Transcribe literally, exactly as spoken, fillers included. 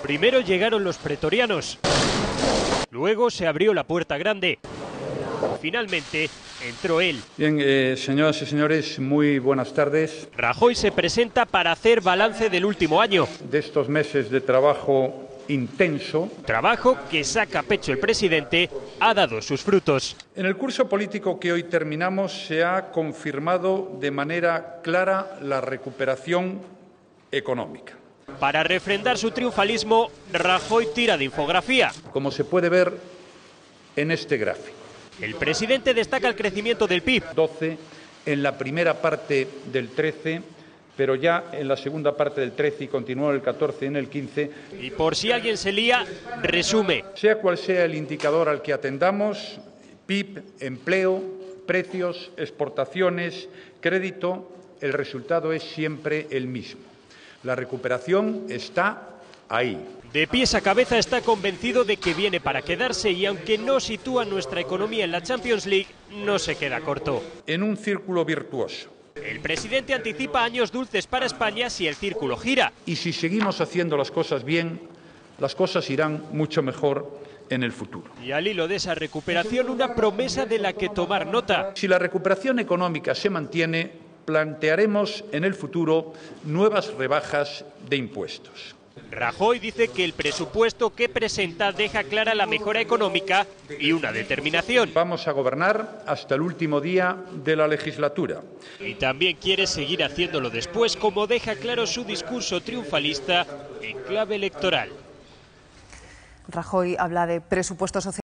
Primero llegaron los pretorianos, luego se abrió la puerta grande. Finalmente entró él. Bien, eh, señoras y señores, muy buenas tardes. Rajoy se presenta para hacer balance del último año. De estos meses de trabajo intenso. Trabajo que saca pecho el presidente ha dado sus frutos. En el curso político que hoy terminamos se ha confirmado de manera clara la recuperación económica. Para refrendar su triunfalismo, Rajoy tira de infografía. Como se puede ver en este gráfico. El presidente destaca el crecimiento del P I B. doce en la primera parte del trece, pero ya en la segunda parte del trece y continuó en el catorce y en el quince. Y por si alguien se lía, resume. Sea cual sea el indicador al que atendamos, P I B, empleo, precios, exportaciones, crédito, el resultado es siempre el mismo. La recuperación está ahí. De pies a cabeza está convencido de que viene para quedarse y aunque no sitúa nuestra economía en la Champions League, no se queda corto. En un círculo virtuoso. El presidente anticipa años dulces para España si el círculo gira. Y si seguimos haciendo las cosas bien, las cosas irán mucho mejor en el futuro. Y al hilo de esa recuperación, una promesa de la que tomar nota. Si la recuperación económica se mantiene, plantearemos en el futuro nuevas rebajas de impuestos. Rajoy dice que el presupuesto que presenta deja clara la mejora económica y una determinación. Vamos a gobernar hasta el último día de la legislatura. Y también quiere seguir haciéndolo después, como deja claro su discurso triunfalista en clave electoral. Rajoy habla de presupuesto social.